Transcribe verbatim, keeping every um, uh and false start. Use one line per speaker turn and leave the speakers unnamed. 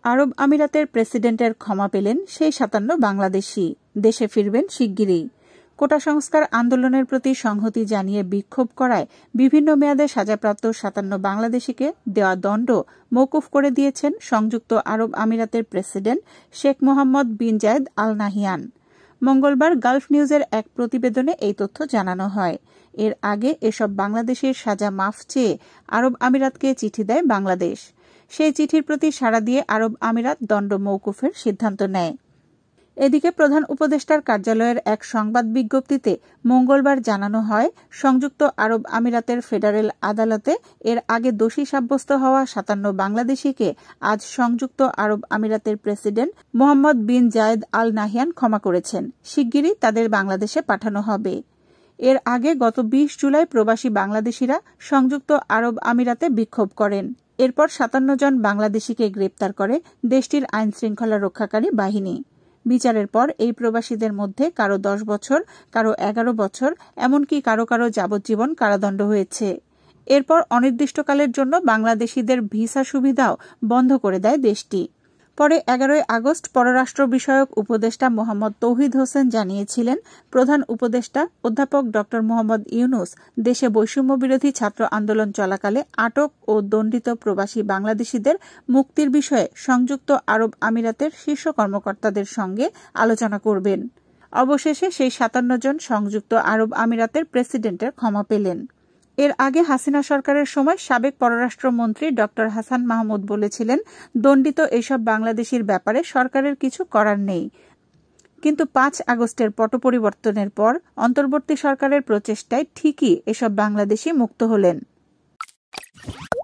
আরব আমিরাতের প্রেসিডেন্টের ক্ষমা পেলেন সেই সাতান্ন বাংলাদেশি, দেশে ফিরবেন শিগগিরই। কোটা সংস্কার আন্দোলনের প্রতি সংহতি জানিয়ে বিক্ষোভ করায় বিভিন্ন মেয়াদে সাজাপ্রাপ্ত সাতান্ন বাংলাদেশিকে দেওয়া দণ্ড মওকুফ করে দিয়েছেন সংযুক্ত আরব আমিরাতের president Sheikh Mohammed bin Zayed Al Nahyan. মঙ্গলবার গালফ নিউজের এক প্রতিবেদনে এই তথ্য জানানো হয়। এর আগে এসব বাংলাদেশের সাজা মাফ চেয়ে আরব আমিরাতকে চিঠি দেয় বাংলাদেশ। সেই চিঠির প্রতি সাড়া দিয়ে আরব আমিরাত দণ্ড মওকুফের সিদ্ধান্ত নেয়। এদিকে প্রধান উপদেষ্টার কার্যালয়ের এক সংবাদ বিজ্ঞপ্তিতে মঙ্গলবার জানানো হয়, সংযুক্ত আরব আমিরাতের ফেডারেল আদালতে এর আগে দোষী সাব্যস্ত হওয়া সাতান্ন বাংলাদেশিকে আজ সংযুক্ত আরব আমিরাতের president Mohammed bin Zayed Al Nahyan ক্ষমা করেছেন। শিগগিরই তাদের বাংলাদেশে পাঠানো হবে। এর আগে গত বিশ জুলাই প্রবাসী বাংলাদেশিরা সংযুক্ত আরব আমিরাতে বিক্ষোভ করেন। এরপর সাতান্ন জন বাংলাদেশিকে গ্রেপ্তার করে দেশটির আইনশৃঙ্খলা রক্ষাকারী বাহিনী। বিচারের পর এই প্রবাসীদের মধ্যে কারো দশ বছর, কারো এগারো বছর, এমনকি কারো কারো যাবজ্জীবন কারাদণ্ড হয়েছে। এরপর অনির্দিষ্টকালের জন্য বাংলাদেশিদের ভিসা সুবিধাও বন্ধ করে দেয় দেশটি। পরে এগারোই আগস্ট পররাষ্ট্র বিষয়ক উপদেষ্টা মোহাম্মদ তৌহিদ হোসেন জানিয়েছিলেন, প্রধান উপদেষ্টা অধ্যাপক ড মোহাম্মদ ইউনুস দেশে বৈষম্য বিরোধী ছাত্র আন্দোলন চলাকালে আটক ও দণ্ডিত প্রবাসী বাংলাদেশিদের মুক্তির বিষয়ে সংযুক্ত আরব আমিরাতের শীর্ষ কর্মকর্তাদের সঙ্গে আলোচনা করবেন। অবশেষে সেই সাতান্ন জন সংযুক্ত আরব আমিরাতের প্রেসিডেন্টের ক্ষমা পেলেন। এর আগে হাসিনা সরকারের সময় সাবেক পররাষ্ট্রমন্ত্রী ড হাসান মাহমুদ বলেছিলেন, দণ্ডিত এসব বাংলাদেশির ব্যাপারে সরকারের কিছু করার নেই। কিন্তু পাঁচ আগস্টের পট পরিবর্তনের পর অন্তর্বর্তী সরকারের প্রচেষ্টায় ঠিকই এসব বাংলাদেশি মুক্ত হলেন।